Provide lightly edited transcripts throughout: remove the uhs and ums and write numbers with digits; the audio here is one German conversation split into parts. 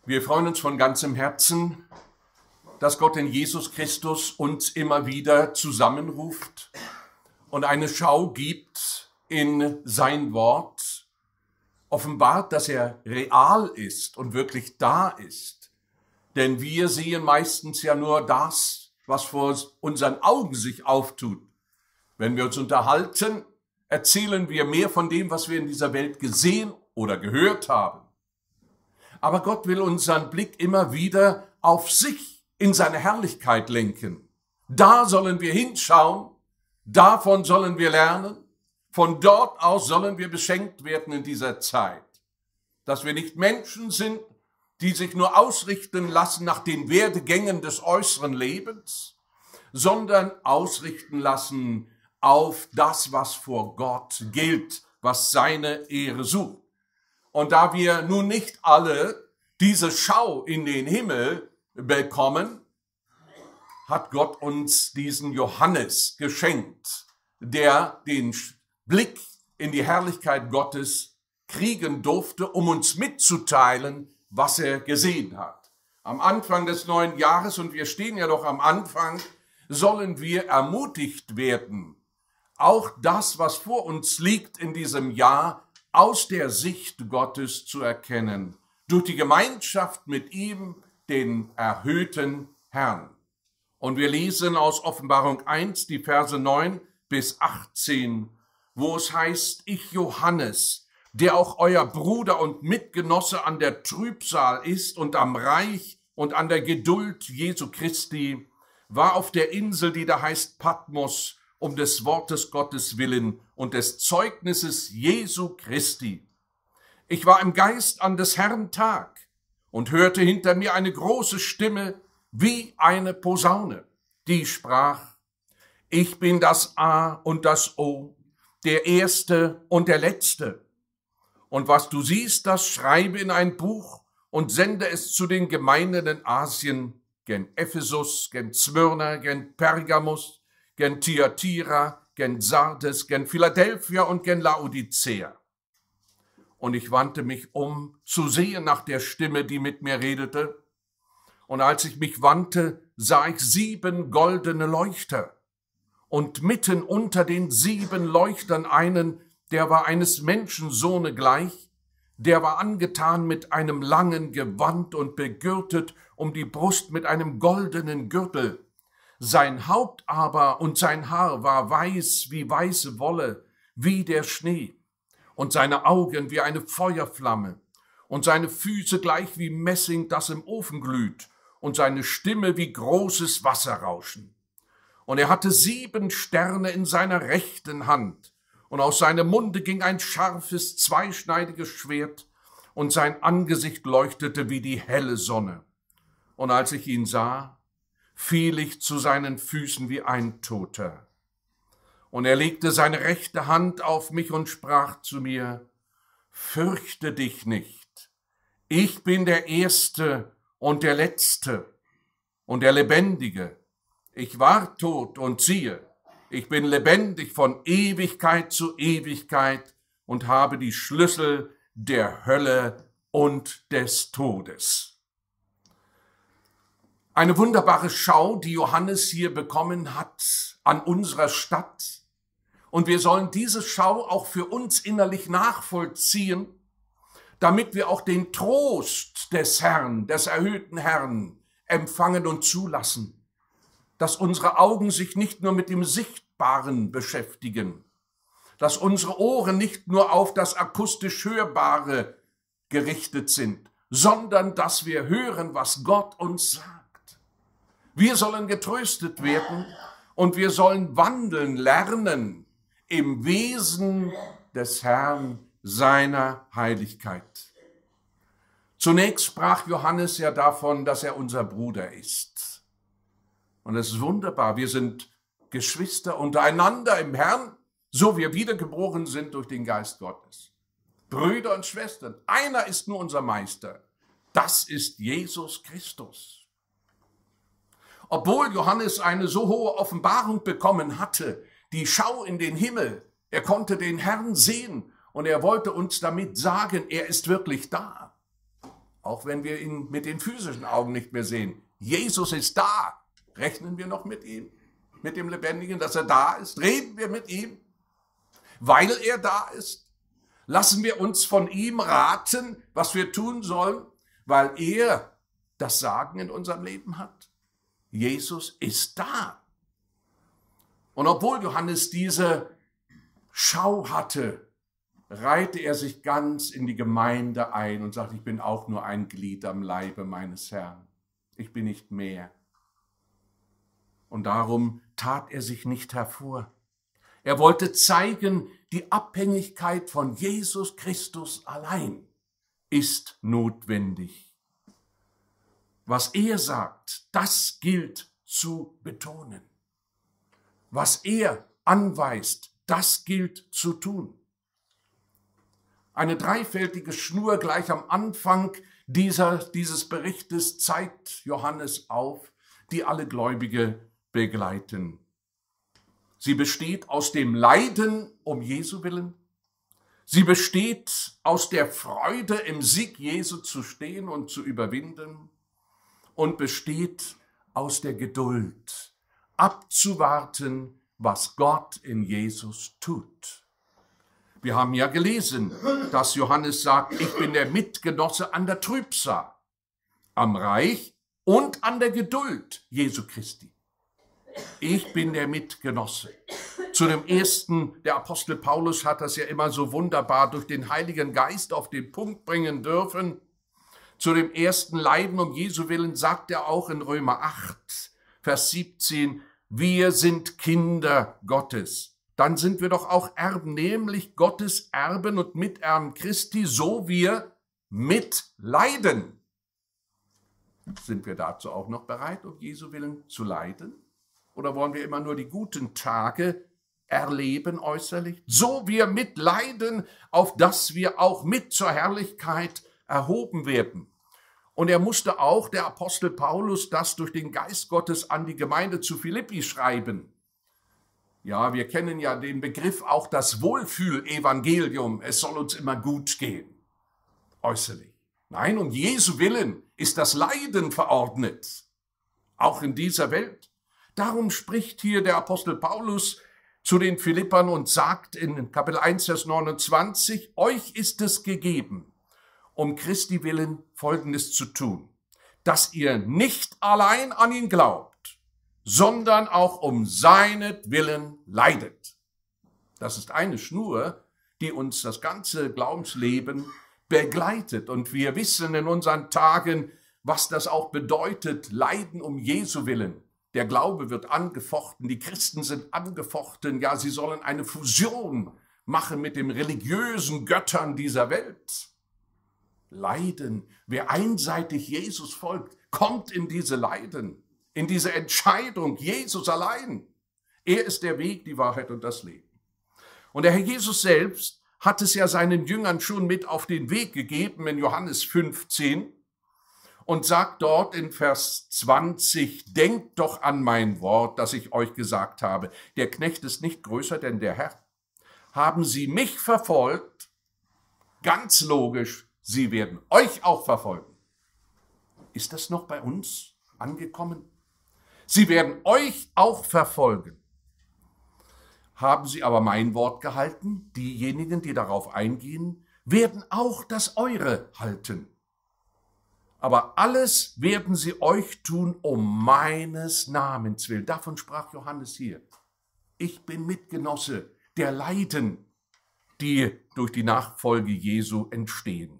Wir freuen uns von ganzem Herzen, dass Gott in Jesus Christus uns immer wieder zusammenruft und eine Schau gibt in sein Wort, offenbart, dass er real ist und wirklich da ist. Denn wir sehen meistens ja nur das, was vor unseren Augen sich auftut. Wenn wir uns unterhalten, erzählen wir mehr von dem, was wir in dieser Welt gesehen oder gehört haben. Aber Gott will unseren Blick immer wieder auf sich in seine Herrlichkeit lenken. Da sollen wir hinschauen, davon sollen wir lernen, von dort aus sollen wir beschenkt werden in dieser Zeit. Dass wir nicht Menschen sind, die sich nur ausrichten lassen nach den Werdegängen des äußeren Lebens, sondern ausrichten lassen auf das, was vor Gott gilt, was seine Ehre sucht. Und da wir nun nicht alle diese Schau in den Himmel bekommen, hat Gott uns diesen Johannes geschenkt, der den Blick in die Herrlichkeit Gottes kriegen durfte, um uns mitzuteilen, was er gesehen hat. Am Anfang des neuen Jahres, und wir stehen ja doch am Anfang, sollen wir ermutigt werden, auch das, was vor uns liegt in diesem Jahr, aus der Sicht Gottes zu erkennen, durch die Gemeinschaft mit ihm, den erhöhten Herrn. Und wir lesen aus Offenbarung 1, die Verse 9 bis 18, wo es heißt, ich Johannes, der auch euer Bruder und Mitgenosse an der Trübsal ist und am Reich und an der Geduld Jesu Christi, war auf der Insel, die da heißt Patmos, um des Wortes Gottes willen und des Zeugnisses Jesu Christi. Ich war im Geist an des Herrn Tag und hörte hinter mir eine große Stimme wie eine Posaune, die sprach, ich bin das A und das O, der Erste und der Letzte. Und was du siehst, das schreibe in ein Buch und sende es zu den Gemeinden in Asien, gen Ephesus, gen Smyrna, gen Pergamus, gen Thyatira, gen Sardes, gen Philadelphia und gen Laodicea. Und ich wandte mich um, zu sehen nach der Stimme, die mit mir redete. Und als ich mich wandte, sah ich 7 goldene Leuchter. Und mitten unter den 7 Leuchtern einen, der war eines Menschensohne gleich, der war angetan mit einem langen Gewand und begürtet um die Brust mit einem goldenen Gürtel. Sein Haupt aber und sein Haar war weiß wie weiße Wolle, wie der Schnee, und seine Augen wie eine Feuerflamme, und seine Füße gleich wie Messing, das im Ofen glüht, und seine Stimme wie großes Wasserrauschen. Und er hatte 7 Sterne in seiner rechten Hand, und aus seinem Munde ging ein scharfes, zweischneidiges Schwert, und sein Angesicht leuchtete wie die helle Sonne. Und als ich ihn sah, fiel ich zu seinen Füßen wie ein Toter. Und er legte seine rechte Hand auf mich und sprach zu mir, fürchte dich nicht, ich bin der Erste und der Letzte und der Lebendige. Ich war tot und siehe, ich bin lebendig von Ewigkeit zu Ewigkeit und habe die Schlüssel der Hölle und des Todes. Eine wunderbare Schau, die Johannes hier bekommen hat an unserer Stadt. Und wir sollen diese Schau auch für uns innerlich nachvollziehen, damit wir auch den Trost des Herrn, des erhöhten Herrn, empfangen und zulassen. Dass unsere Augen sich nicht nur mit dem Sichtbaren beschäftigen, dass unsere Ohren nicht nur auf das akustisch Hörbare gerichtet sind, sondern dass wir hören, was Gott uns sagt. Wir sollen getröstet werden und wir sollen wandeln, lernen im Wesen des Herrn, seiner Heiligkeit. Zunächst sprach Johannes ja davon, dass er unser Bruder ist. Und es ist wunderbar, wir sind Geschwister untereinander im Herrn, so wir wiedergeboren sind durch den Geist Gottes. Brüder und Schwestern, einer ist nur unser Meister, das ist Jesus Christus. Obwohl Johannes eine so hohe Offenbarung bekommen hatte, die Schau in den Himmel, er konnte den Herrn sehen und er wollte uns damit sagen, er ist wirklich da. Auch wenn wir ihn mit den physischen Augen nicht mehr sehen. Jesus ist da. Rechnen wir noch mit ihm? Mit dem Lebendigen, dass er da ist? Reden wir mit ihm, weil er da ist? Lassen wir uns von ihm raten, was wir tun sollen, weil er das Sagen in unserem Leben hat? Jesus ist da. Und obwohl Johannes diese Schau hatte, reihte er sich ganz in die Gemeinde ein und sagte, ich bin auch nur ein Glied am Leibe meines Herrn. Ich bin nicht mehr. Und darum tat er sich nicht hervor. Er wollte zeigen, die Abhängigkeit von Jesus Christus allein ist notwendig. Was er sagt, das gilt zu betonen. Was er anweist, das gilt zu tun. Eine dreifältige Schnur gleich am Anfang dieses Berichtes zeigt Johannes auf, die alle Gläubige begleiten. Sie besteht aus dem Leiden um Jesu willen. Sie besteht aus der Freude, im Sieg Jesu zu stehen und zu überwinden. Und besteht aus der Geduld, abzuwarten, was Gott in Jesus tut. Wir haben ja gelesen, dass Johannes sagt, ich bin der Mitgenosse an der Trübsal, am Reich und an der Geduld Jesu Christi. Ich bin der Mitgenosse. Zu dem ersten, der Apostel Paulus hat das ja immer so wunderbar durch den Heiligen Geist auf den Punkt bringen dürfen. Zu dem ersten Leiden um Jesu willen sagt er auch in Römer 8, Vers 17, wir sind Kinder Gottes. Dann sind wir doch auch Erben, nämlich Gottes Erben und Miterben Christi, so wir mitleiden. Sind wir dazu auch noch bereit, um Jesu willen zu leiden? Oder wollen wir immer nur die guten Tage erleben äußerlich? So wir mitleiden, auf dass wir auch mit zur Herrlichkeit erhoben werden. Und er musste auch, der Apostel Paulus, das durch den Geist Gottes an die Gemeinde zu Philippi schreiben. Ja, wir kennen ja den Begriff auch das Wohlfühl-Evangelium. Es soll uns immer gut gehen, äußerlich. Nein, um Jesu willen ist das Leiden verordnet, auch in dieser Welt. Darum spricht hier der Apostel Paulus zu den Philippern und sagt in Kapitel 1, Vers 29, euch ist es gegeben, um Christi willen Folgendes zu tun, dass ihr nicht allein an ihn glaubt, sondern auch um seinetwillen leidet. Das ist eine Schnur, die uns das ganze Glaubensleben begleitet. Und wir wissen in unseren Tagen, was das auch bedeutet, Leiden um Jesu willen. Der Glaube wird angefochten, die Christen sind angefochten, ja, sie sollen eine Fusion machen mit den religiösen Göttern dieser Welt. Leiden, wer einseitig Jesus folgt, kommt in diese Leiden, in diese Entscheidung, Jesus allein. Er ist der Weg, die Wahrheit und das Leben. Und der Herr Jesus selbst hat es ja seinen Jüngern schon mit auf den Weg gegeben in Johannes 15, und sagt dort in Vers 20, denkt doch an mein Wort, das ich euch gesagt habe. Der Knecht ist nicht größer denn der Herr. Haben sie mich verfolgt? Ganz logisch, sie werden euch auch verfolgen. Ist das noch bei uns angekommen? Sie werden euch auch verfolgen. Haben sie aber mein Wort gehalten? Diejenigen, die darauf eingehen, werden auch das eure halten. Aber alles werden sie euch tun um meines Namens willen. Davon sprach Johannes hier. Ich bin Mitgenosse der Leiden, die durch die Nachfolge Jesu entstehen.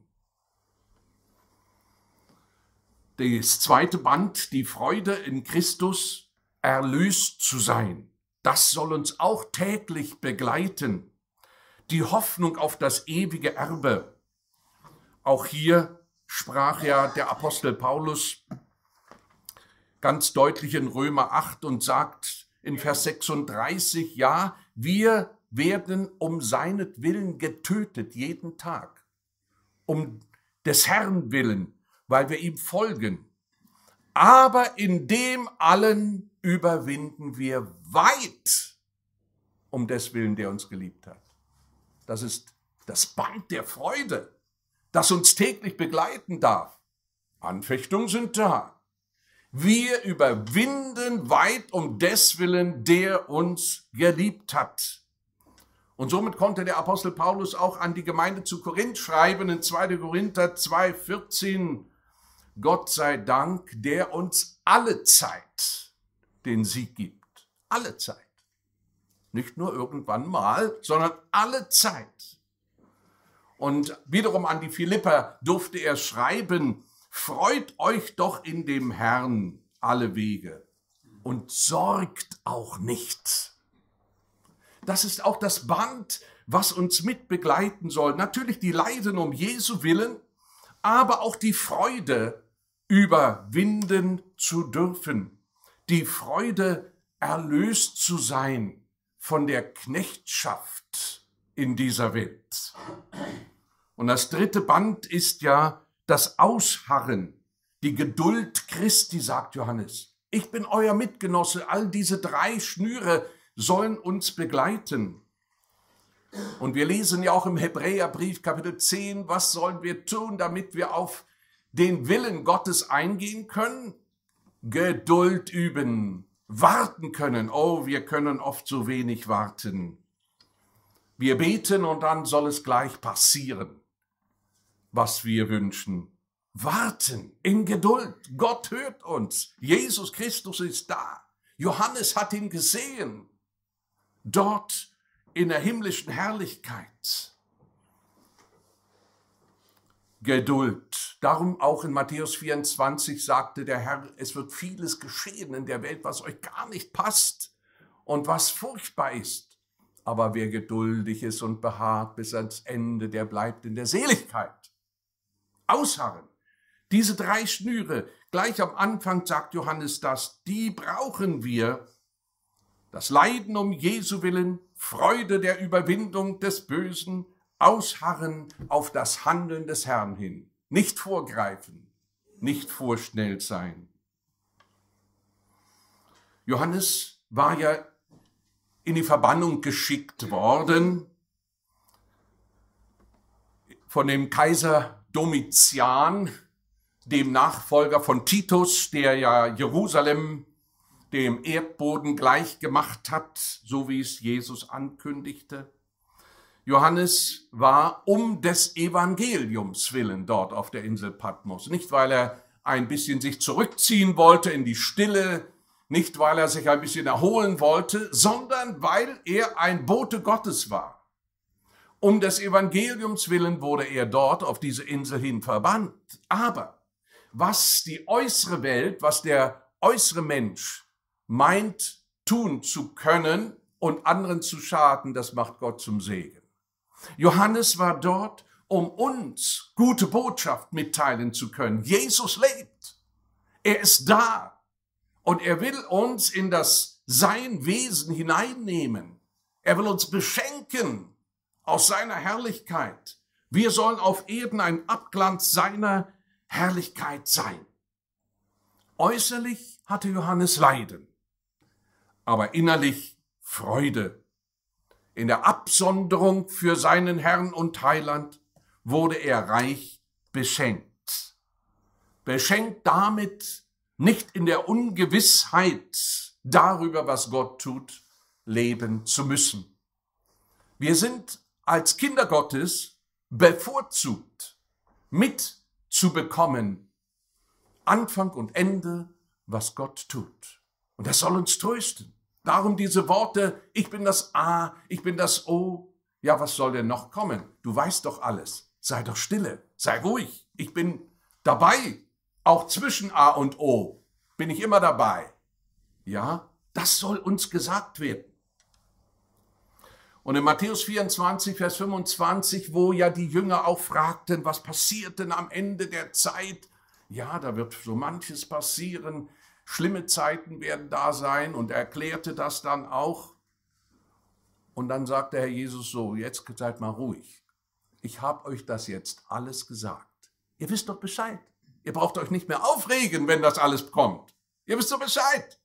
Das zweite Band, die Freude in Christus, erlöst zu sein. Das soll uns auch täglich begleiten. Die Hoffnung auf das ewige Erbe. Auch hier sprach ja der Apostel Paulus ganz deutlich in Römer 8 und sagt in Vers 36, ja, wir werden um seinetwillen getötet jeden Tag, um des Herrn willen, weil wir ihm folgen. Aber in dem allen überwinden wir weit, um des Willen, der uns geliebt hat. Das ist das Band der Freude, das uns täglich begleiten darf. Anfechtungen sind da. Wir überwinden weit um deswillen, der uns geliebt hat. Und somit konnte der Apostel Paulus auch an die Gemeinde zu Korinth schreiben, in 2. Korinther 2,14, Gott sei Dank, der uns alle Zeit den Sieg gibt. Alle Zeit. Nicht nur irgendwann mal, sondern alle Zeit. Und wiederum an die Philipper durfte er schreiben, freut euch doch in dem Herrn alle Wege und sorgt auch nicht. Das ist auch das Band, was uns mitbegleiten soll. Natürlich die Leiden um Jesu Willen, aber auch die Freude überwinden zu dürfen. Die Freude, erlöst zu sein von der Knechtschaft in dieser Welt. Und das dritte Band ist ja das Ausharren, die Geduld Christi, sagt Johannes. Ich bin euer Mitgenosse, all diese 3 Schnüre sollen uns begleiten. Und wir lesen ja auch im Hebräerbrief Kapitel 10, was sollen wir tun, damit wir auf den Willen Gottes eingehen können? Geduld üben, warten können. Oh, wir können oft so wenig warten. Wir beten und dann soll es gleich passieren, was wir wünschen. Warten in Geduld. Gott hört uns. Jesus Christus ist da. Johannes hat ihn gesehen. Dort in der himmlischen Herrlichkeit. Geduld. Darum auch in Matthäus 24 sagte der Herr, es wird vieles geschehen in der Welt, was euch gar nicht passt und was furchtbar ist. Aber wer geduldig ist und beharrt bis ans Ende, der bleibt in der Seligkeit. Ausharren. Diese 3 Schnüre, gleich am Anfang sagt Johannes das, die brauchen wir. Das Leiden um Jesu Willen, Freude der Überwindung des Bösen, Ausharren auf das Handeln des Herrn hin. Nicht vorgreifen, nicht vorschnell sein. Johannes war ja in die Verbannung geschickt worden von dem Kaiser Domitian, dem Nachfolger von Titus, der ja Jerusalem dem Erdboden gleich gemacht hat, so wie es Jesus ankündigte. Johannes war um des Evangeliums willen dort auf der Insel Patmos. Nicht, weil er ein bisschen sich zurückziehen wollte in die Stille, nicht, weil er sich ein bisschen erholen wollte, sondern weil er ein Bote Gottes war. Um des Evangeliums willen wurde er dort auf diese Insel hin verbannt. Aber was die äußere Welt, was der äußere Mensch meint, tun zu können und anderen zu schaden, das macht Gott zum Segen. Johannes war dort, um uns gute Botschaft mitteilen zu können. Jesus lebt. Er ist da. Und er will uns in das sein Wesen hineinnehmen. Er will uns beschenken aus seiner Herrlichkeit. Wir sollen auf Erden ein Abglanz seiner Herrlichkeit sein. Äußerlich hatte Johannes Leiden, aber innerlich Freude. In der Absonderung für seinen Herrn und Heiland wurde er reich beschenkt. Beschenkt damit, nicht in der Ungewissheit darüber, was Gott tut, leben zu müssen. Wir sind als Kinder Gottes bevorzugt, mitzubekommen, Anfang und Ende, was Gott tut. Und das soll uns trösten. Darum diese Worte, ich bin das A, ich bin das O. Ja, was soll denn noch kommen? Du weißt doch alles. Sei doch stille, sei ruhig. Ich bin dabei. Auch zwischen A und O bin ich immer dabei. Ja, das soll uns gesagt werden. Und in Matthäus 24, Vers 25, wo ja die Jünger auch fragten, was passiert denn am Ende der Zeit? Ja, da wird so manches passieren. Schlimme Zeiten werden da sein, und er erklärte das dann auch. Und dann sagte Herr Jesus so, jetzt seid mal ruhig. Ich habe euch das jetzt alles gesagt. Ihr wisst doch Bescheid. Ihr braucht euch nicht mehr aufregen, wenn das alles kommt. Ihr wisst doch Bescheid.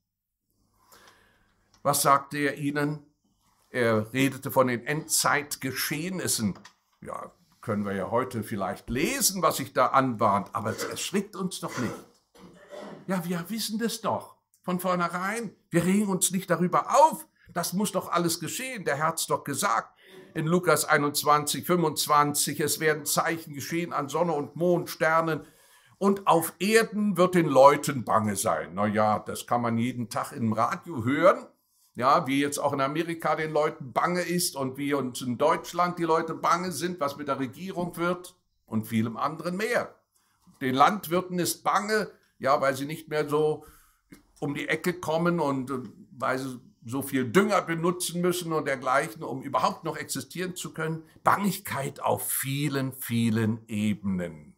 Was sagte er ihnen? Er redete von den Endzeitgeschehnissen. Ja, können wir ja heute vielleicht lesen, was sich da anbahnt, aber es erschrickt uns doch nicht. Ja, wir wissen das doch von vornherein. Wir regen uns nicht darüber auf. Das muss doch alles geschehen. Der Herr hat es doch gesagt in Lukas 21, 25. Es werden Zeichen geschehen an Sonne und Mond, Sternen. Und auf Erden wird den Leuten bange sein. Na ja, das kann man jeden Tag im Radio hören. Ja, wie jetzt auch in Amerika den Leuten bange ist und wie uns in Deutschland die Leute bange sind, was mit der Regierung wird und vielem anderen mehr. Den Landwirten ist bange, ja, weil sie nicht mehr so um die Ecke kommen und weil sie so viel Dünger benutzen müssen und dergleichen, um überhaupt noch existieren zu können. Bangigkeit auf vielen, vielen Ebenen.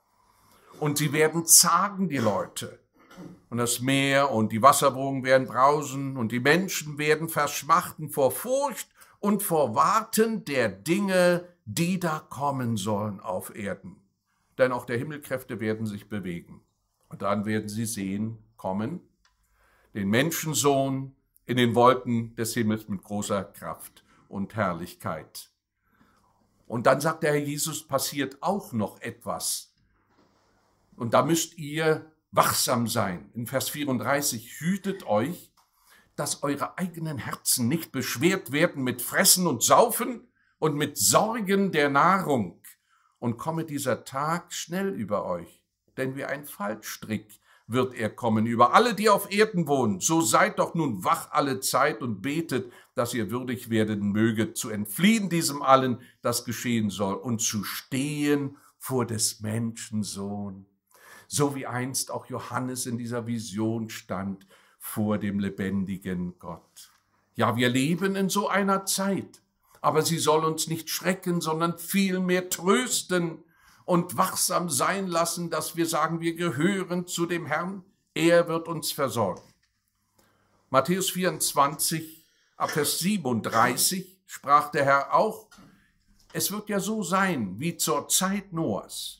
Und sie werden zagen, die Leute. Und das Meer und die Wasserwogen werden brausen und die Menschen werden verschmachten vor Furcht und vor Warten der Dinge, die da kommen sollen auf Erden. Denn auch der Himmelkräfte werden sich bewegen. Und dann werden sie sehen, kommen, den Menschensohn in den Wolken des Himmels mit großer Kraft und Herrlichkeit. Und dann sagt der Herr Jesus, passiert auch noch etwas. Und da müsst ihr wachsam sein. In Vers 34, hütet euch, dass eure eigenen Herzen nicht beschwert werden mit Fressen und Saufen und mit Sorgen der Nahrung. Und komme dieser Tag schnell über euch, denn wie ein Fallstrick wird er kommen über alle, die auf Erden wohnen. So seid doch nun wach alle Zeit und betet, dass ihr würdig werden möget, zu entfliehen diesem allen, das geschehen soll, und zu stehen vor des Menschensohn. So wie einst auch Johannes in dieser Vision stand vor dem lebendigen Gott. Ja, wir leben in so einer Zeit, aber sie soll uns nicht schrecken, sondern vielmehr trösten und wachsam sein lassen, dass wir sagen, wir gehören zu dem Herrn, er wird uns versorgen. Matthäus 24, ab Vers 37 sprach der Herr auch, es wird ja so sein wie zur Zeit Noahs.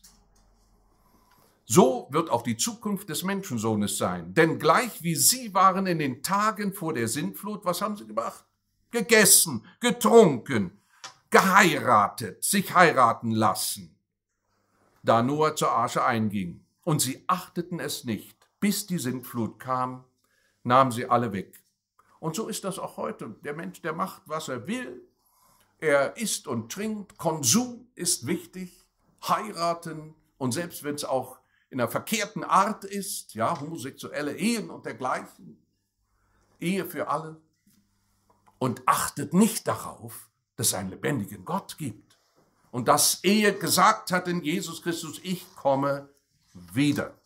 So wird auch die Zukunft des Menschensohnes sein. Denn gleich wie sie waren in den Tagen vor der Sintflut, was haben sie gemacht? Gegessen, getrunken, geheiratet, sich heiraten lassen. Da Noah zur Arche einging und sie achteten es nicht, bis die Sintflut kam, nahmen sie alle weg. Und so ist das auch heute. Der Mensch, der macht, was er will. Er isst und trinkt. Konsum ist wichtig. Heiraten. Und selbst wenn es auch in einer verkehrten Art ist, ja, homosexuelle Ehen und dergleichen, Ehe für alle, und achtet nicht darauf, dass es einen lebendigen Gott gibt und dass er gesagt hat in Jesus Christus, ich komme wieder.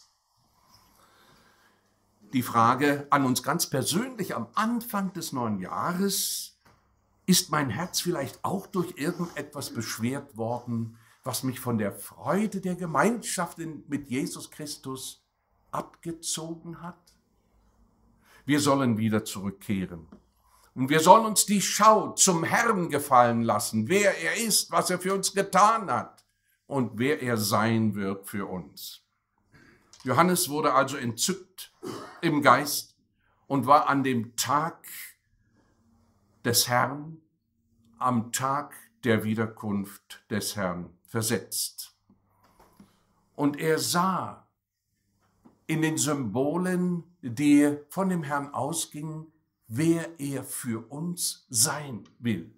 Die Frage an uns ganz persönlich am Anfang des neuen Jahres, ist mein Herz vielleicht auch durch irgendetwas beschwert worden, was mich von der Freude der Gemeinschaft mit Jesus Christus abgezogen hat? Wir sollen wieder zurückkehren. Und wir sollen uns die Schau zum Herrn gefallen lassen, wer er ist, was er für uns getan hat und wer er sein wird für uns. Johannes wurde also entzückt im Geist und war an dem Tag des Herrn, am Tag der Wiederkunft des Herrn versetzt. Und er sah in den Symbolen, die von dem Herrn ausgingen, wer er für uns sein will.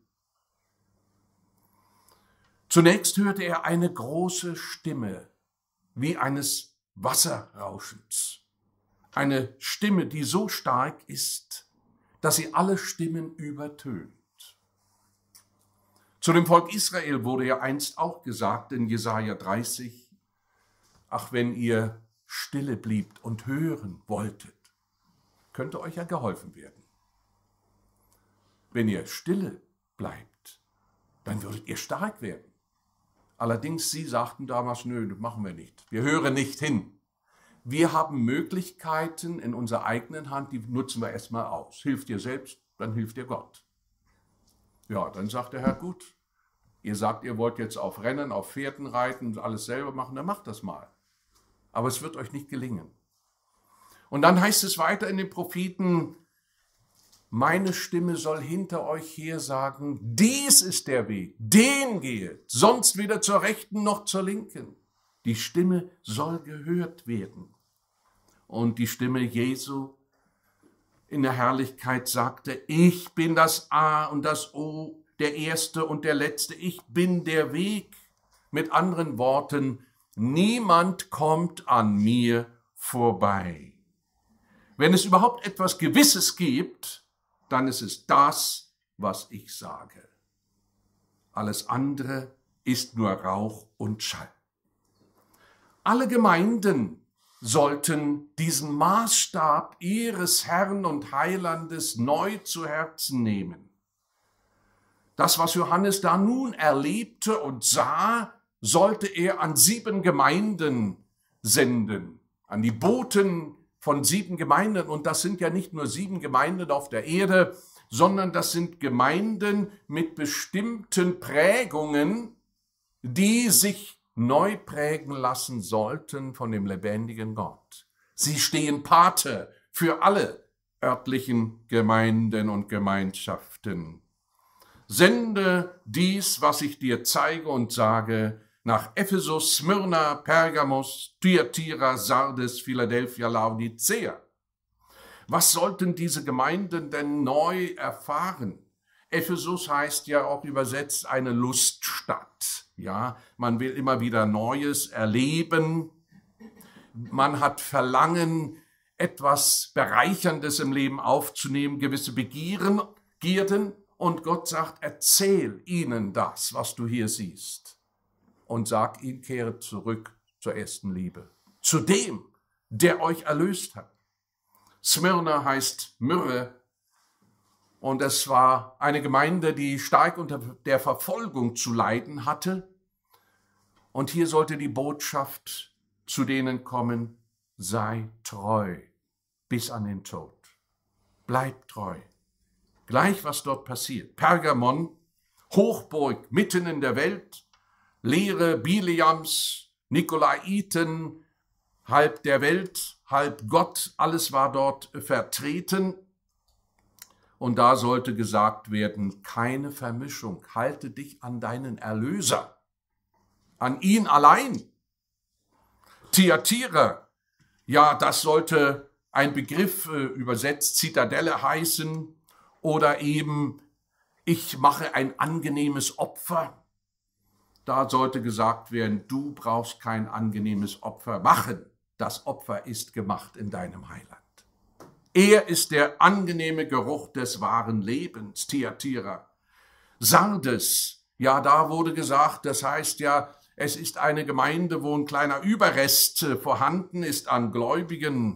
Zunächst hörte er eine große Stimme, wie eines Wasserrauschens. Eine Stimme, die so stark ist, dass sie alle Stimmen übertönt. Zu dem Volk Israel wurde ja einst auch gesagt in Jesaja 30, ach, wenn ihr stille bliebt und hören wolltet, könnte euch ja geholfen werden. Wenn ihr stille bleibt, dann würdet ihr stark werden. Allerdings, sie sagten damals, nö, das machen wir nicht. Wir hören nicht hin. Wir haben Möglichkeiten in unserer eigenen Hand, die nutzen wir erstmal aus. Hilft dir selbst, dann hilft dir Gott. Ja, dann sagt der Herr, gut, ihr sagt, ihr wollt jetzt auf Rennen, auf Pferden reiten und alles selber machen, dann macht das mal. Aber es wird euch nicht gelingen. Und dann heißt es weiter in den Propheten, Meine Stimme soll hinter euch her sagen, dies ist der Weg, den gehet, sonst weder zur Rechten noch zur Linken. Die Stimme soll gehört werden. Und die Stimme Jesu in der Herrlichkeit sagte, ich bin das A und das O, der Erste und der Letzte, ich bin der Weg. Mit anderen Worten, niemand kommt an mir vorbei. Wenn es überhaupt etwas Gewisses gibt, dann ist es das, was ich sage. Alles andere ist nur Rauch und Schall. Alle Gemeinden sollten diesen Maßstab ihres Herrn und Heilandes neu zu Herzen nehmen. Das, was Johannes da nun erlebte und sah, sollte er an 7 Gemeinden senden, an die Boten von 7 Gemeinden. Und das sind ja nicht nur 7 Gemeinden auf der Erde, sondern das sind Gemeinden mit bestimmten Prägungen, die sich neu prägen lassen sollten von dem lebendigen Gott. Sie stehen Pate für alle örtlichen Gemeinden und Gemeinschaften. Sende dies, was ich dir zeige und sage, nach Ephesus, Smyrna, Pergamos, Thyatira, Sardes, Philadelphia, Laodicea. Was sollten diese Gemeinden denn neu erfahren? Ephesus heißt ja auch übersetzt eine Luststadt. Ja, man will immer wieder Neues erleben. Man hat Verlangen, etwas Bereicherndes im Leben aufzunehmen, gewisse Begierden. Und Gott sagt, erzähl ihnen das, was du hier siehst. Und sag ihnen, kehret zurück zur ersten Liebe. Zu dem, der euch erlöst hat. Smyrna heißt Myrrhe. Und es war eine Gemeinde, die stark unter der Verfolgung zu leiden hatte. Und hier sollte die Botschaft zu denen kommen, sei treu bis an den Tod. Bleib treu. Gleich was dort passiert. Pergamon, Hochburg mitten in der Welt, Lehre Bileams, Nikolaiten, halb der Welt, halb Gott, alles war dort vertreten. Und da sollte gesagt werden, keine Vermischung, halte dich an deinen Erlöser, an ihn allein. Thyatira, ja, das sollte ein Begriff übersetzt Zitadelle heißen oder eben ich mache ein angenehmes Opfer. Da sollte gesagt werden, du brauchst kein angenehmes Opfer machen. Das Opfer ist gemacht in deinem Heiland. Er ist der angenehme Geruch des wahren Lebens, Thyatira. Sardes, ja, da wurde gesagt, das heißt ja, es ist eine Gemeinde, wo ein kleiner Überrest vorhanden ist an Gläubigen.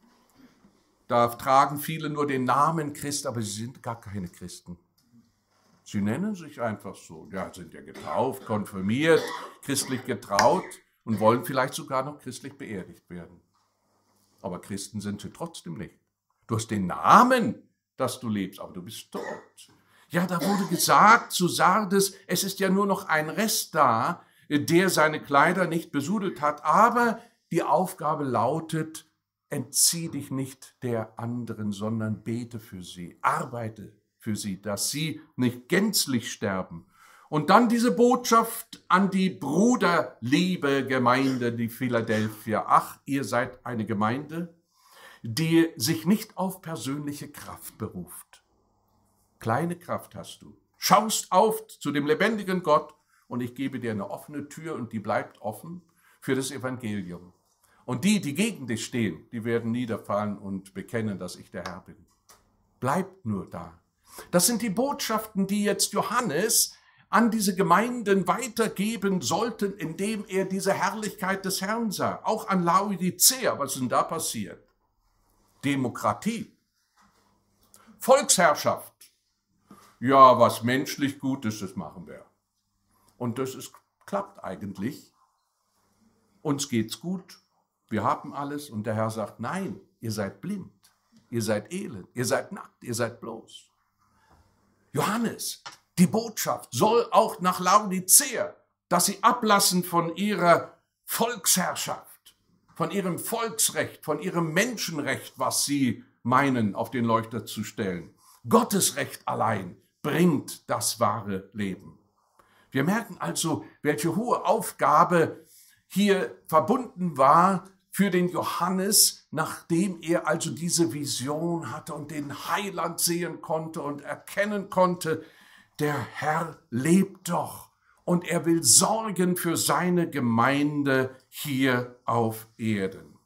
Da tragen viele nur den Namen Christ, aber sie sind gar keine Christen. Sie nennen sich einfach so, ja, sind ja getauft, konfirmiert, christlich getraut und wollen vielleicht sogar noch christlich beerdigt werden. Aber Christen sind sie trotzdem nicht. Du hast den Namen, dass du lebst, aber du bist tot. Ja, da wurde gesagt zu Sardes, es ist ja nur noch ein Rest da, der seine Kleider nicht besudelt hat, aber die Aufgabe lautet, entzieh dich nicht der anderen, sondern bete für sie, arbeite für sie, dass sie nicht gänzlich sterben. Und dann diese Botschaft an die bruderliebe Gemeinde, die Philadelphia. Ach, ihr seid eine Gemeinde, die sich nicht auf persönliche Kraft beruft. Kleine Kraft hast du. Schaust auf zu dem lebendigen Gott und ich gebe dir eine offene Tür und die bleibt offen für das Evangelium. Und die gegen dich stehen, die werden niederfallen und bekennen, dass ich der Herr bin. Bleibt nur da. Das sind die Botschaften, die jetzt Johannes an diese Gemeinden weitergeben sollten, indem er diese Herrlichkeit des Herrn sah. Auch an Laodicea, was ist denn da passiert? Demokratie, Volksherrschaft. Ja, was menschlich gut ist, das machen wir. Und klappt eigentlich. Uns geht's gut, wir haben alles. Und der Herr sagt, nein, ihr seid blind, ihr seid elend, ihr seid nackt, ihr seid bloß. Johannes, die Botschaft soll auch nach Laodicea, dass sie ablassen von ihrer Volksherrschaft, von ihrem Volksrecht, von ihrem Menschenrecht, was sie meinen, auf den Leuchter zu stellen, Gottes Recht allein bringt das wahre Leben. Wir merken also, welche hohe Aufgabe hier verbunden war für den Johannes, nachdem er also diese Vision hatte und den Heiland sehen konnte und erkennen konnte, der Herr lebt doch und er will sorgen für seine Gemeinde hier auf Erden.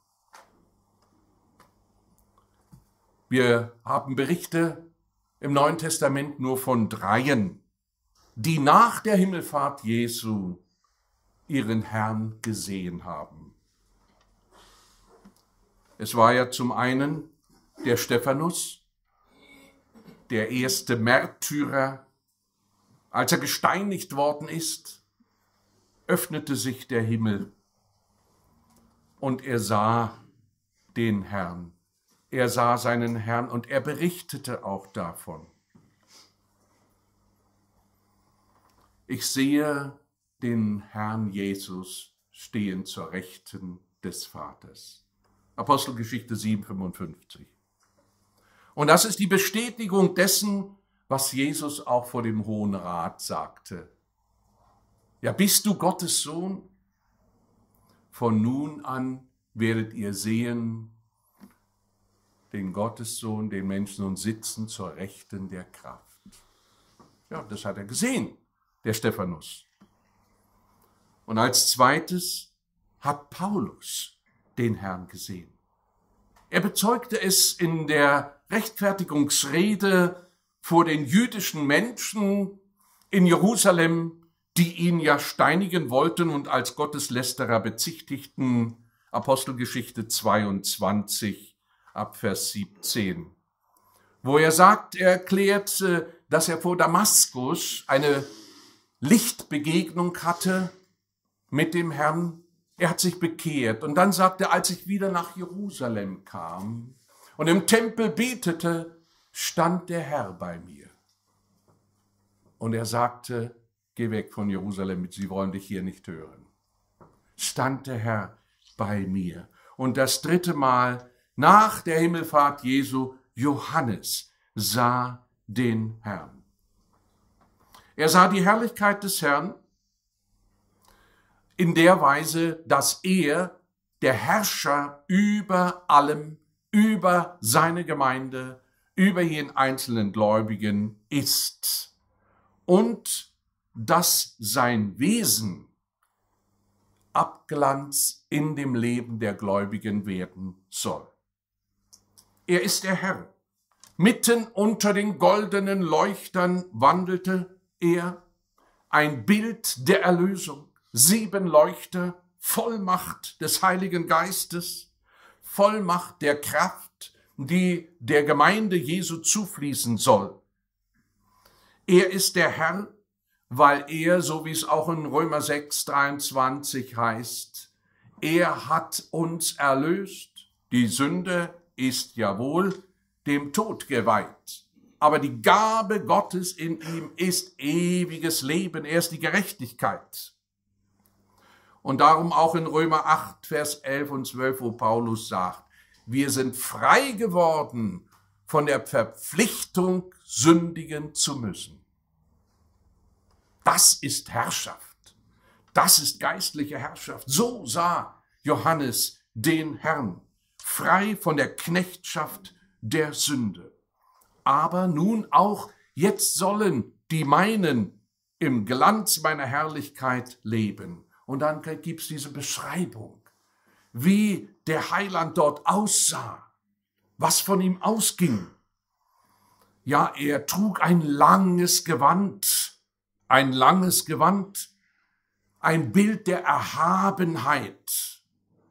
Wir haben Berichte im Neuen Testament nur von 3, die nach der Himmelfahrt Jesu ihren Herrn gesehen haben. Es war ja zum einen der Stephanus, der erste Märtyrer. Als er gesteinigt worden ist, öffnete sich der Himmel und er sah den Herrn. Er sah seinen Herrn und er berichtete auch davon. Ich sehe den Herrn Jesus stehen zur Rechten des Vaters. Apostelgeschichte 7,55. Und das ist die Bestätigung dessen, was Jesus auch vor dem Hohen Rat sagte. Ja, bist du Gottes Sohn? Von nun an werdet ihr sehen, den Gottessohn, den Menschensohn sitzen zur Rechten der Kraft. Ja, das hat er gesehen, der Stephanus. Und als zweites hat Paulus den Herrn gesehen. Er bezeugte es in der Rechtfertigungsrede vor den jüdischen Menschen in Jerusalem, die ihn ja steinigen wollten und als Gotteslästerer bezichtigten. Apostelgeschichte 22, ab Vers 17. Wo er sagt, er erklärt, dass er vor Damaskus eine Lichtbegegnung hatte mit dem Herrn. Er hat sich bekehrt. Und dann sagt er, als ich wieder nach Jerusalem kam und im Tempel betete, stand der Herr bei mir. Und er sagte, geh weg von Jerusalem, sie wollen dich hier nicht hören. Stand der Herr bei mir. Und das 3. Mal nach der Himmelfahrt Jesu, Johannes sah den Herrn. Er sah die Herrlichkeit des Herrn in der Weise, dass er der Herrscher über allem, über seine Gemeinde, über jeden einzelnen Gläubigen ist und dass sein Wesen Abglanz in dem Leben der Gläubigen werden soll. Er ist der Herr. Mitten unter den goldenen Leuchtern wandelte er, ein Bild der Erlösung. 7 Leuchter, Vollmacht des Heiligen Geistes, Vollmacht der Kraft, die der Gemeinde Jesu zufließen soll. Er ist der Herr, weil er, so wie es auch in Römer 6, 23 heißt, er hat uns erlöst. Die Sünde ist ja wohl dem Tod geweiht. Aber die Gabe Gottes in ihm ist ewiges Leben. Er ist die Gerechtigkeit. Und darum auch in Römer 8, Vers 11 und 12, wo Paulus sagt, wir sind frei geworden von der Verpflichtung, sündigen zu müssen. Das ist Herrschaft. Das ist geistliche Herrschaft. So sah Johannes den Herrn, frei von der Knechtschaft der Sünde. Aber nun auch, jetzt sollen die meinen im Glanz meiner Herrlichkeit leben. Und dann gibt es diese Beschreibung, wie der Heiland dort aussah, was von ihm ausging. Ja, er trug ein langes Gewand, ein Bild der Erhabenheit.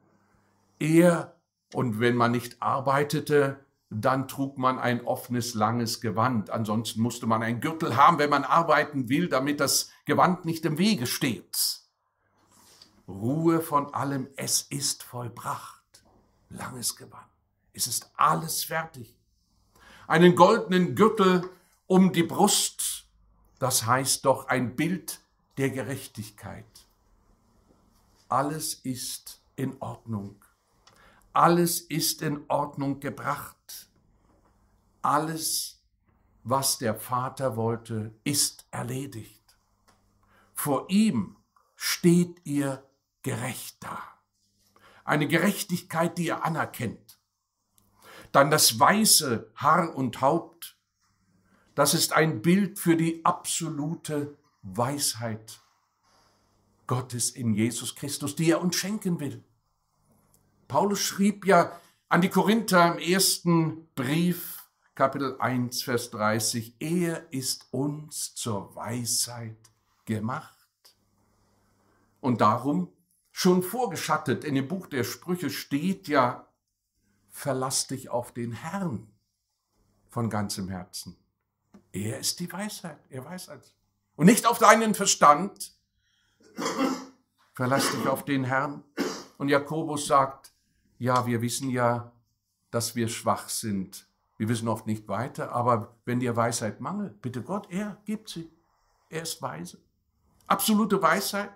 Und wenn man nicht arbeitete, dann trug man ein offenes, langes Gewand. Ansonsten musste man einen Gürtel haben, wenn man arbeiten will, damit das Gewand nicht im Wege steht. Ruhe von allem, es ist vollbracht. Langes Gewand. Es ist alles fertig. Einen goldenen Gürtel um die Brust, das heißt doch ein Bild der Gerechtigkeit. Alles ist in Ordnung. Alles ist in Ordnung gebracht. Alles was der Vater wollte, ist erledigt. Vor ihm steht ihr gerecht da. Eine Gerechtigkeit, die er anerkennt. Dann das weiße Haar und Haupt. Das ist ein Bild für die absolute Weisheit Gottes in Jesus Christus, die er uns schenken will. Paulus schrieb ja an die Korinther im ersten Brief, Kapitel 1, Vers 30, er ist uns zur Weisheit gemacht. Und darum, schon vorgeschattet in dem Buch der Sprüche steht ja, verlass dich auf den Herrn von ganzem Herzen. Er ist die Weisheit, er weiß alles. Und nicht auf deinen Verstand. Verlass dich auf den Herrn. Und Jakobus sagt, ja, wir wissen ja, dass wir schwach sind. Wir wissen oft nicht weiter, aber wenn dir Weisheit mangelt, bitte Gott, er gibt sie. Er ist weise. Absolute Weisheit.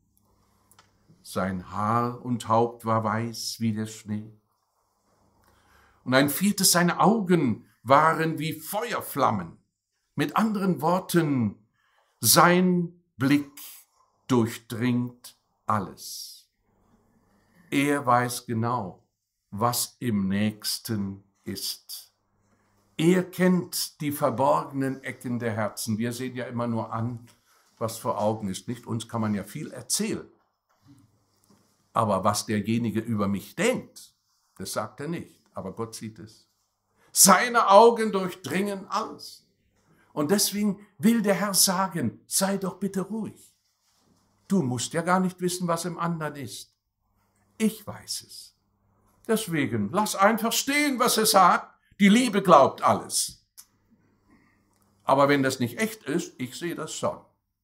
Sein Haar und Haupt war weiß wie der Schnee. Und ein viertes, seine Augen waren wie Feuerflammen. Mit anderen Worten, sein Blick durchdringt alles. Er weiß genau, was im Nächsten ist. Er kennt die verborgenen Ecken der Herzen. Wir sehen ja immer nur an, was vor Augen ist. Nicht uns kann man ja viel erzählen. Aber was derjenige über mich denkt, das sagt er nicht. Aber Gott sieht es. Seine Augen durchdringen alles. Und deswegen will der Herr sagen, sei doch bitte ruhig. Du musst ja gar nicht wissen, was im anderen ist. Ich weiß es. Deswegen, lass einfach stehen, was er sagt. Die Liebe glaubt alles. Aber wenn das nicht echt ist, ich sehe das schon.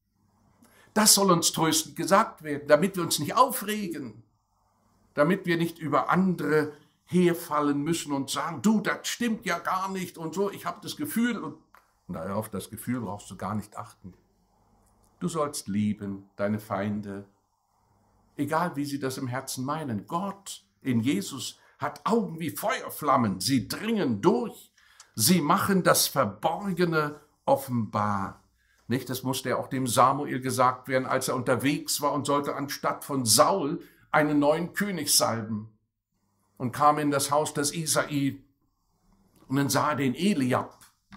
Das soll uns tröstend gesagt werden, damit wir uns nicht aufregen, damit wir nicht über andere herfallen müssen und sagen, du, das stimmt ja gar nicht und so, ich habe das Gefühl. Und naja, auf das Gefühl brauchst du gar nicht achten. Du sollst lieben, deine Feinde, egal wie sie das im Herzen meinen. Gott in Jesus hat Augen wie Feuerflammen, sie dringen durch, sie machen das Verborgene offenbar. Nicht? Das musste ja auch dem Samuel gesagt werden, als er unterwegs war und sollte anstatt von Saul einen neuen König salben. Und kam in das Haus des Isai und dann sah er den Eliab.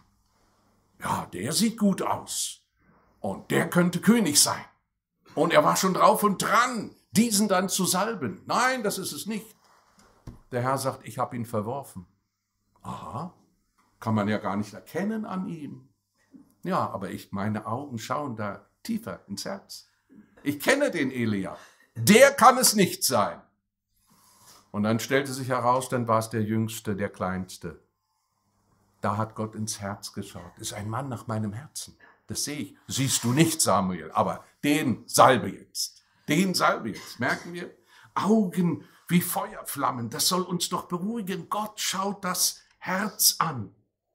Ja, der sieht gut aus und der könnte König sein. Und er war schon drauf und dran, diesen dann zu salben. Nein, das ist es nicht. Der Herr sagt, ich habe ihn verworfen. Aha, kann man ja gar nicht erkennen an ihm. Ja, aber meine Augen schauen da tiefer ins Herz. Ich kenne den Eliab. Der kann es nicht sein. Und dann stellte sich heraus, dann war es der Jüngste, der Kleinste. Da hat Gott ins Herz geschaut. Ist ein Mann nach meinem Herzen. Das sehe ich. Siehst du nicht, Samuel, aber den salbe jetzt. Den salbe jetzt. Merken wir? Augen wie Feuerflammen. Das soll uns doch beruhigen. Gott schaut das Herz an.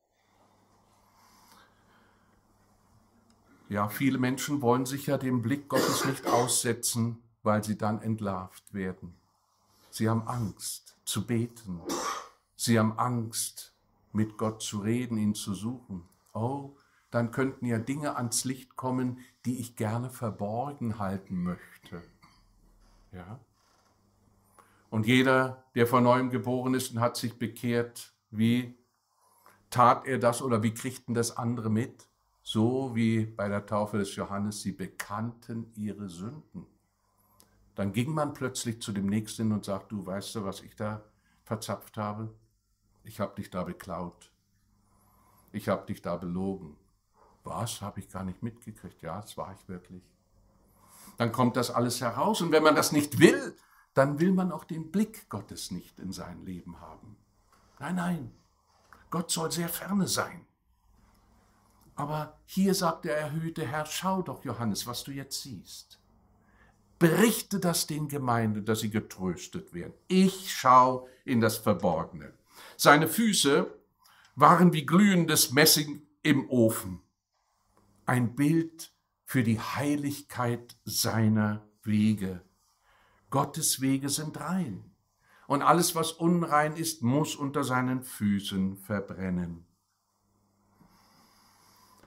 Ja, viele Menschen wollen sich ja dem Blick Gottes nicht aussetzen, weil sie dann entlarvt werden. Sie haben Angst zu beten. Sie haben Angst, mit Gott zu reden, ihn zu suchen. Oh, dann könnten ja Dinge ans Licht kommen, die ich gerne verborgen halten möchte. Ja? Und jeder, der von neuem geboren ist und hat sich bekehrt, wie tat er das oder wie kriegten das andere mit? So wie bei der Taufe des Johannes, sie bekannten ihre Sünden. Dann ging man plötzlich zu dem Nächsten und sagt, du, weißt du, was ich da verzapft habe? Ich habe dich da beklaut. Ich habe dich da belogen. Was? Habe ich gar nicht mitgekriegt. Ja, das war ich wirklich. Dann kommt das alles heraus. Und wenn man das nicht will, dann will man auch den Blick Gottes nicht in sein Leben haben. Nein, nein. Gott soll sehr ferne sein. Aber hier sagt der erhöhte Herr, schau doch, Johannes, was du jetzt siehst. Berichte das den Gemeinden, dass sie getröstet werden. Ich schau in das Verborgene. Seine Füße waren wie glühendes Messing im Ofen. Ein Bild für die Heiligkeit seiner Wege. Gottes Wege sind rein. Und alles, was unrein ist, muss unter seinen Füßen verbrennen.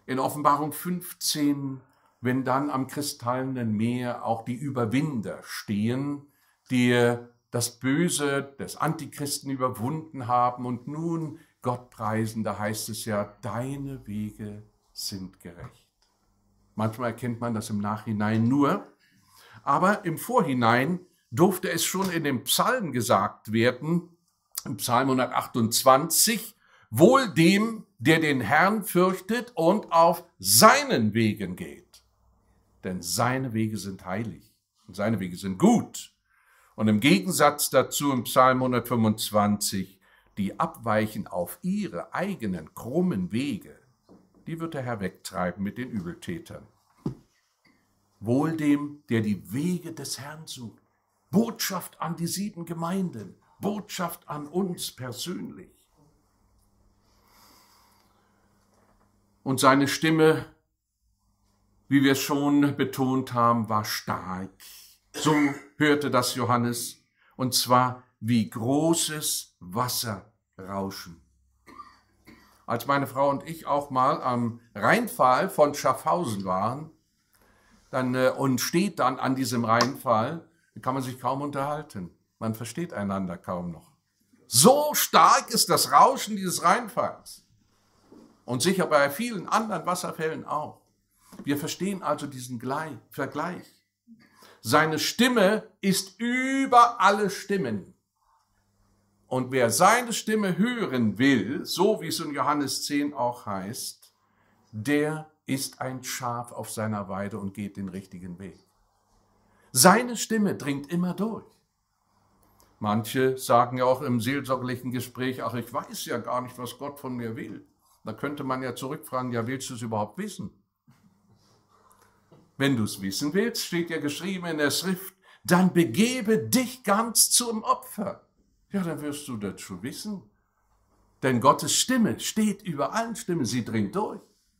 In Offenbarung 15, wenn dann am kristallenen Meer auch die Überwinder stehen, die das Böse des Antichristen überwunden haben und nun Gott preisen, da heißt es ja, deine Wege sind gerecht. Manchmal erkennt man das im Nachhinein nur, aber im Vorhinein durfte es schon in dem Psalm gesagt werden, im Psalm 128, wohl dem, der den Herrn fürchtet und auf seinen Wegen geht. Denn seine Wege sind heilig und seine Wege sind gut. Und im Gegensatz dazu im Psalm 125, die abweichen auf ihre eigenen krummen Wege, die wird der Herr wegtreiben mit den Übeltätern. Wohl dem, der die Wege des Herrn sucht. Botschaft an die 7 Gemeinden, Botschaft an uns persönlich. Und seine Stimme, wie wir es schon betont haben, war stark. So hörte das Johannes, und zwar wie großes Wasserrauschen. Als meine Frau und ich auch mal am Rheinfall von Schaffhausen waren, und steht dann an diesem Rheinfall, kann man sich kaum unterhalten. Man versteht einander kaum noch. So stark ist das Rauschen dieses Rheinfalls. Und sicher bei vielen anderen Wasserfällen auch. Wir verstehen also diesen Vergleich. Seine Stimme ist über alle Stimmen. Und wer seine Stimme hören will, so wie es in Johannes 10 auch heißt, der ist ein Schaf auf seiner Weide und geht den richtigen Weg. Seine Stimme dringt immer durch. Manche sagen ja auch im seelsorgerlichen Gespräch, ach, ich weiß ja gar nicht, was Gott von mir will. Da könnte man ja zurückfragen, ja, willst du es überhaupt wissen? Wenn du es wissen willst, steht ja geschrieben in der Schrift, dann begebe dich ganz zum Opfer. Ja, dann wirst du das schon wissen. Denn Gottes Stimme steht über allen Stimmen, sie dringt durch.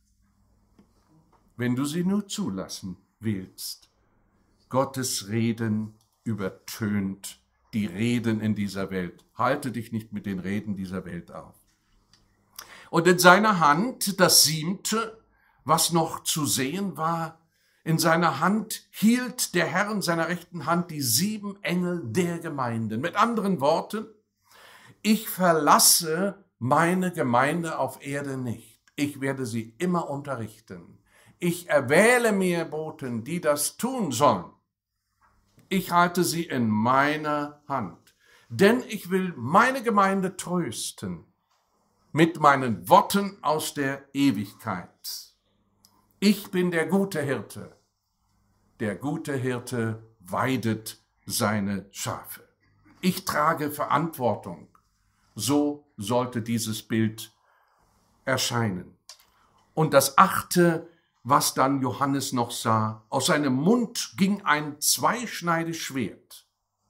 Wenn du sie nur zulassen willst. Gottes Reden übertönt die Reden in dieser Welt. Halte dich nicht mit den Reden dieser Welt auf. Und in seiner Hand das 7., was noch zu sehen war, in seiner Hand hielt der Herr in seiner rechten Hand die 7 Engel der Gemeinden. Mit anderen Worten, ich verlasse meine Gemeinde auf Erde nicht. Ich werde sie immer unterrichten. Ich erwähle mir Boten, die das tun sollen. Ich halte sie in meiner Hand, denn ich will meine Gemeinde trösten mit meinen Worten aus der Ewigkeit. Ich bin der gute Hirte. Der gute Hirte weidet seine Schafe. Ich trage Verantwortung. So sollte dieses Bild erscheinen. Und das 8., was dann Johannes noch sah, aus seinem Mund ging ein zweischneidiges Schwert.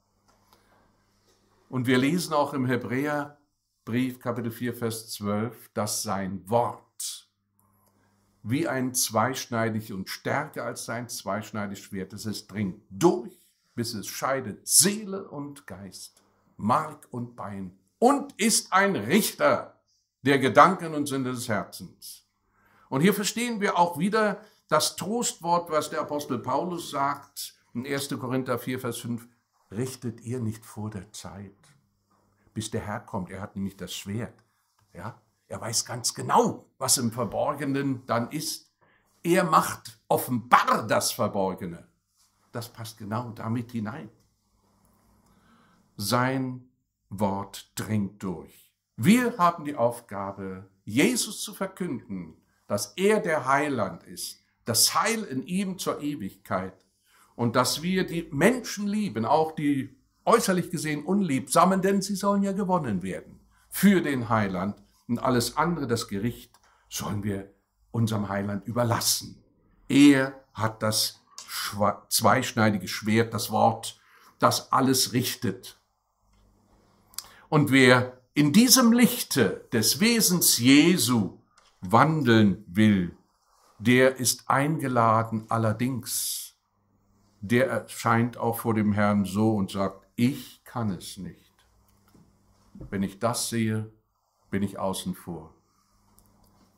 Und wir lesen auch im Hebräerbrief, Kapitel 4, Vers 12, dass sein Wort wie ein zweischneidig und stärker als sein zweischneidiges Schwert ist. Es dringt durch, bis es scheidet Seele und Geist, Mark und Bein und ist ein Richter der Gedanken und Sinne des Herzens. Und hier verstehen wir auch wieder das Trostwort, was der Apostel Paulus sagt in 1. Korinther 4, Vers 5, richtet ihr nicht vor der Zeit, bis der Herr kommt. Er hat nämlich das Schwert. Ja? Er weiß ganz genau, was im Verborgenen dann ist. Er macht offenbar das Verborgene. Das passt genau damit hinein. Sein Wort dringt durch. Wir haben die Aufgabe, Jesus zu verkünden, dass er der Heiland ist, das Heil in ihm zur Ewigkeit und dass wir die Menschen lieben, auch die äußerlich gesehen Unliebsamen, denn sie sollen ja gewonnen werden für den Heiland und alles andere, das Gericht, sollen wir unserem Heiland überlassen. Er hat das zweischneidige Schwert, das Wort, das alles richtet. Und wer in diesem Lichte des Wesens Jesu wandeln will, der ist eingeladen allerdings. Der erscheint auch vor dem Herrn so und sagt, ich kann es nicht. Wenn ich das sehe, bin ich außen vor.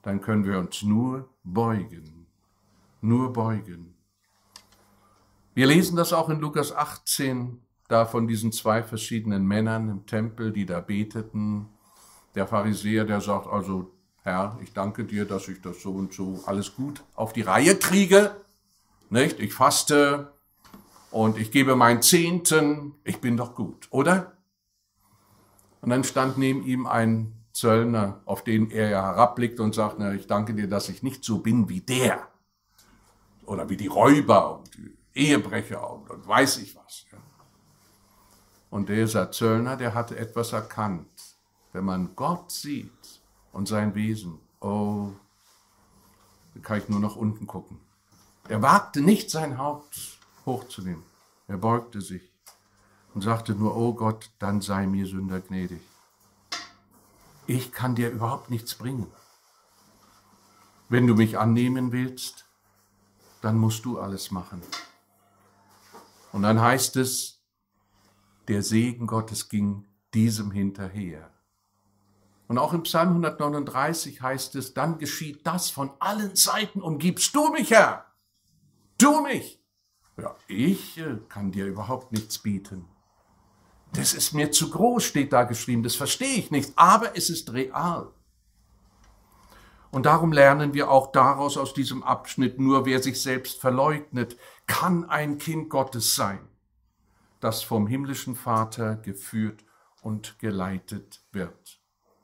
dann können wir uns nur beugen. Nur beugen. Wir lesen das auch in Lukas 18, da von diesen zwei verschiedenen Männern im Tempel, die da beteten. Der Pharisäer, der sagt also, Herr, ich danke dir, dass ich das so und so alles gut auf die Reihe kriege. Nicht? Ich faste und ich gebe meinen Zehnten. Ich bin doch gut, oder? Und dann stand neben ihm ein Zöllner, auf den er ja herabblickt und sagt, na, ich danke dir, dass ich nicht so bin wie der. Oder wie die Räuber und die Ehebrecher und weiß ich was. Ja. Und dieser Zöllner, der hatte etwas erkannt. Wenn man Gott sieht und sein Wesen, oh, da kann ich nur nach unten gucken. Er wagte nicht, sein Haupt hochzunehmen. Er beugte sich und sagte nur, oh Gott, dann sei mir Sünder gnädig. Ich kann dir überhaupt nichts bringen. Wenn du mich annehmen willst, dann musst du alles machen. Und dann heißt es, der Segen Gottes ging diesem hinterher. Und auch im Psalm 139 heißt es, dann geschieht das von allen Seiten, umgibst du mich, Herr. Du mich. Ja, ich kann dir überhaupt nichts bieten. Das ist mir zu groß, steht da geschrieben, das verstehe ich nicht, aber es ist real. Und darum lernen wir auch daraus aus diesem Abschnitt, nur wer sich selbst verleugnet, kann ein Kind Gottes sein, das vom himmlischen Vater geführt und geleitet wird.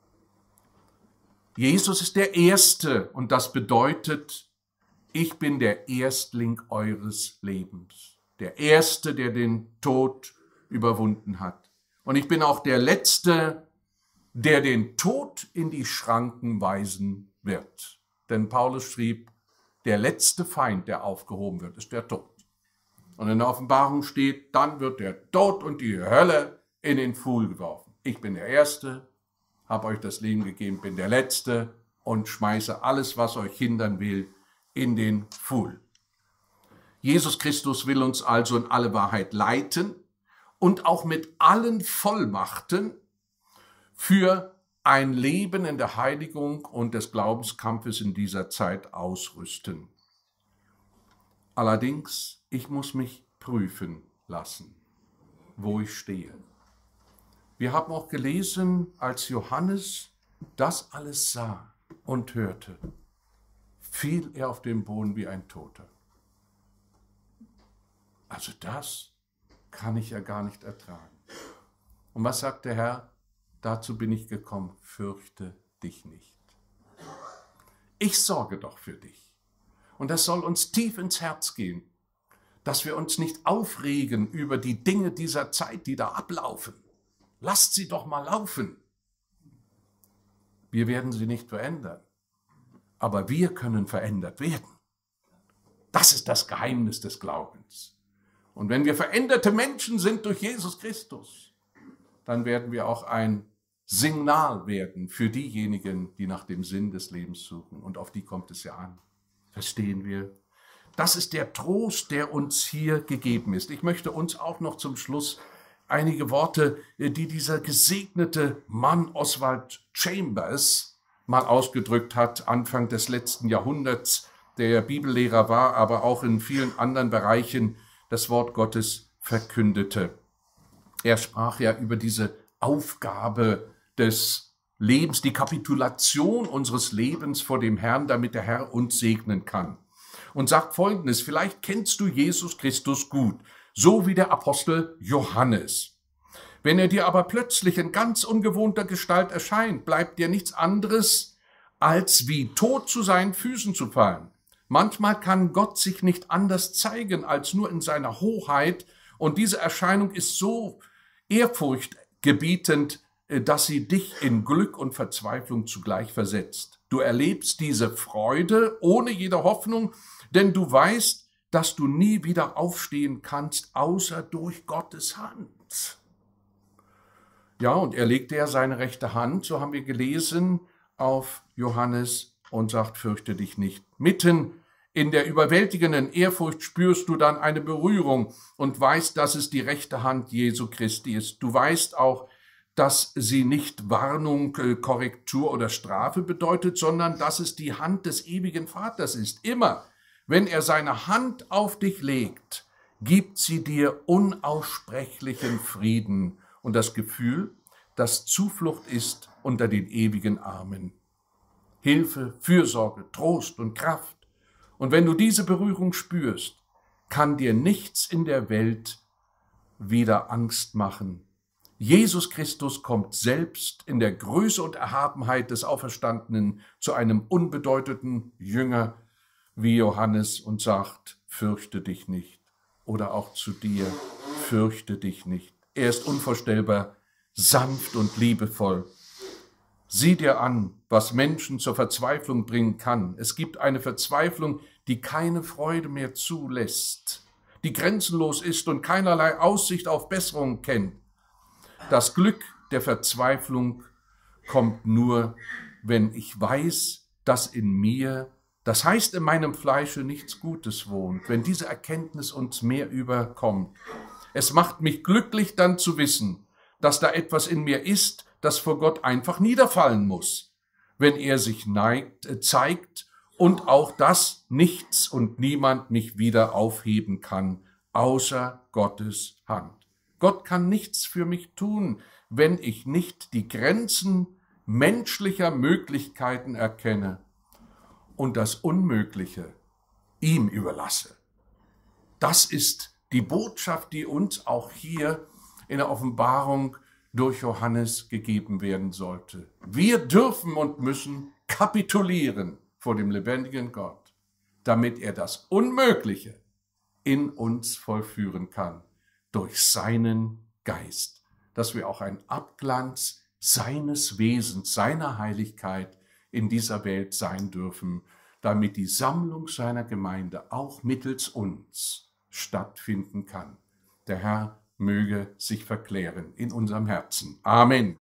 Jesus ist der Erste und das bedeutet, ich bin der Erstling eures Lebens. Der Erste, der den Tod überwunden hat. Und ich bin auch der Letzte, der den Tod in die Schranken weisen wird. Denn Paulus schrieb, der letzte Feind, der aufgehoben wird, ist der Tod. Und in der Offenbarung steht, dann wird der Tod und die Hölle in den Pfuhl geworfen. Ich bin der Erste, habe euch das Leben gegeben, bin der Letzte und schmeiße alles, was euch hindern will, in den Pfuhl. Jesus Christus will uns also in alle Wahrheit leiten und auch mit allen Vollmachten für ein Leben in der Heiligung und des Glaubenskampfes in dieser Zeit ausrüsten. Allerdings, ich muss mich prüfen lassen, wo ich stehe. Wir haben auch gelesen, als Johannes das alles sah und hörte, fiel er auf den Boden wie ein Toter. Also das kann ich ja gar nicht ertragen. Und was sagt der Herr? Dazu bin ich gekommen, fürchte dich nicht. Ich sorge doch für dich. Und das soll uns tief ins Herz gehen, dass wir uns nicht aufregen über die Dinge dieser Zeit, die da ablaufen. Lasst sie doch mal laufen. Wir werden sie nicht verändern, aber wir können verändert werden. Das ist das Geheimnis des Glaubens. Und wenn wir veränderte Menschen sind durch Jesus Christus, dann werden wir auch ein Signal werden für diejenigen, die nach dem Sinn des Lebens suchen. Und auf die kommt es ja an. Verstehen wir? Das ist der Trost, der uns hier gegeben ist. Ich möchte uns auch noch zum Schluss einige Worte, die dieser gesegnete Mann Oswald Chambers mal ausgedrückt hat, Anfang des letzten Jahrhunderts, der Bibellehrer war, aber auch in vielen anderen Bereichen das Wort Gottes verkündete. Er sprach ja über diese Aufgabe des Lebens, die Kapitulation unseres Lebens vor dem Herrn, damit der Herr uns segnen kann. Und sagt Folgendes, vielleicht kennst du Jesus Christus gut, so wie der Apostel Johannes. Wenn er dir aber plötzlich in ganz ungewohnter Gestalt erscheint, bleibt dir nichts anderes, als wie tot zu seinen Füßen zu fallen. Manchmal kann Gott sich nicht anders zeigen, als nur in seiner Hoheit, und diese Erscheinung ist so ehrfurchtgebietend, dass sie dich in Glück und Verzweiflung zugleich versetzt. Du erlebst diese Freude ohne jede Hoffnung, denn du weißt, dass du nie wieder aufstehen kannst, außer durch Gottes Hand. Ja, und er legte ja seine rechte Hand, so haben wir gelesen, auf Johannes und sagt, fürchte dich nicht. Mitten in der überwältigenden Ehrfurcht spürst du dann eine Berührung und weißt, dass es die rechte Hand Jesu Christi ist. Du weißt auch, dass sie nicht Warnung, Korrektur oder Strafe bedeutet, sondern dass es die Hand des ewigen Vaters ist. Immer, wenn er seine Hand auf dich legt, gibt sie dir unaussprechlichen Frieden und das Gefühl, dass Zuflucht ist unter den ewigen Armen. Hilfe, Fürsorge, Trost und Kraft. Und wenn du diese Berührung spürst, kann dir nichts in der Welt wieder Angst machen. Jesus Christus kommt selbst in der Größe und Erhabenheit des Auferstandenen zu einem unbedeutenden Jünger wie Johannes und sagt, fürchte dich nicht. Oder auch zu dir, fürchte dich nicht. Er ist unvorstellbar sanft und liebevoll. Sieh dir an, was Menschen zur Verzweiflung bringen kann. Es gibt eine Verzweiflung, die keine Freude mehr zulässt, die grenzenlos ist und keinerlei Aussicht auf Besserung kennt. Das Glück der Verzweiflung kommt nur, wenn ich weiß, dass in mir, das heißt in meinem Fleische, nichts Gutes wohnt, wenn diese Erkenntnis uns mehr überkommt. Es macht mich glücklich, dann zu wissen, dass da etwas in mir ist, das vor Gott einfach niederfallen muss, wenn er sich zeigt und auch dass nichts und niemand mich wieder aufheben kann, außer Gottes Hand. Gott kann nichts für mich tun, wenn ich nicht die Grenzen menschlicher Möglichkeiten erkenne und das Unmögliche ihm überlasse. Das ist die Botschaft, die uns auch hier in der Offenbarung durch Johannes gegeben werden sollte. Wir dürfen und müssen kapitulieren vor dem lebendigen Gott, damit er das Unmögliche in uns vollführen kann, durch seinen Geist, dass wir auch ein Abglanz seines Wesens, seiner Heiligkeit in dieser Welt sein dürfen, damit die Sammlung seiner Gemeinde auch mittels uns stattfinden kann. Der Herr möge sich verklären in unserem Herzen. Amen.